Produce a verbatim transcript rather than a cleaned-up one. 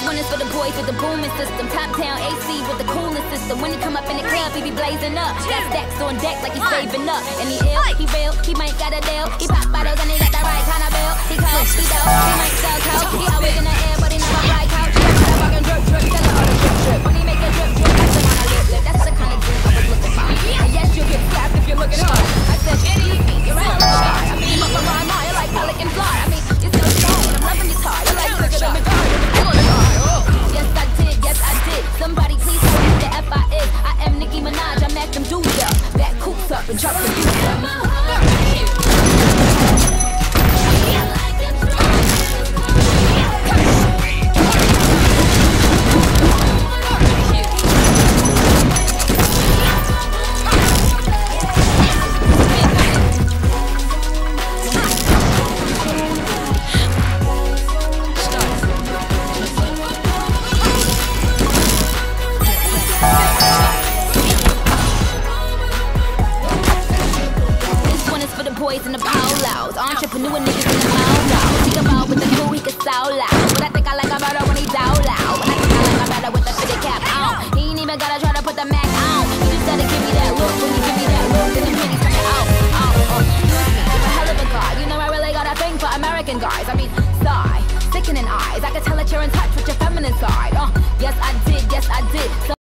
one is for the boys with the booming system. Top down A C with the coolest system. When he come up in the club, he be blazing up. Got stacks on deck like he's saving up. And he ill, he real, he might got a deal. He pop bottles and he got the right kind of bill. He cold, he dope, he might sell coke. He always in the air, but he never fly couch. He got a fucking drip drip, tell her all the drip drip. When he make a drip drip, that's the kind of lip lip. That's the kind of drip I was looking for. And yes, you'll get slapped if you're looking hard. I said, excuse me, you're a star. I mean, up around my, you're like pelican fly. I mean, you're so strong, and I'm loving your car. You're like bigger than the car. Yes, I did, yes, I did. Somebody please tell me the F I is. I am Nicki Minaj, I'm at them dudes up. Back coops up and drop the beat up. Boys in the polos, entrepreneur niggas in the monos. Think about with the crew, he could sound loud. But I think I like him better when he down loud. But I think I like him better with the fitted cap on. He ain't even gotta try to